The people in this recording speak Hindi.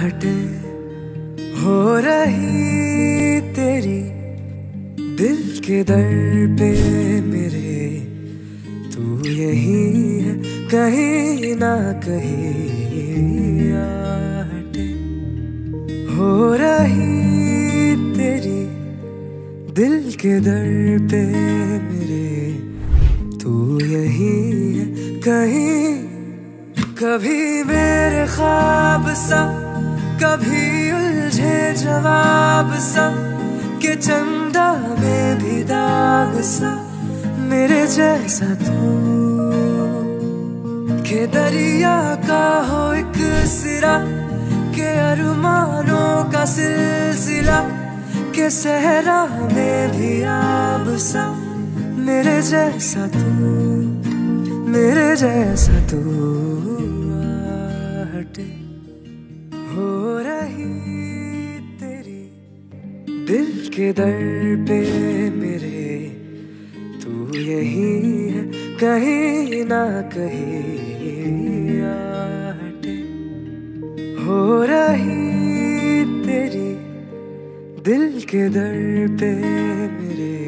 आहटे हो रही तेरी दिल के दर पे मेरे, तू यही है कहीं ना कहीं आहटे हो रही तेरी दिल के दर पे मेरे, तू यही है कहीं। कभी मेरे ख्वाब सा, कभी उलझे जवाब सा, के चंदा में भी दाग सा मेरे जैसा तू, के दरिया का हो एक सिरा, के अरमानों का सिलसिला, के सहरा में भी आब सा मेरे जैसा तू, मेरे जैसा तू आहटे हो रही तेरी दिल के दर पे मेरे, तू यही है कहीं ना कहीं आहटे हो रही तेरी दिल के दर पे मेरे,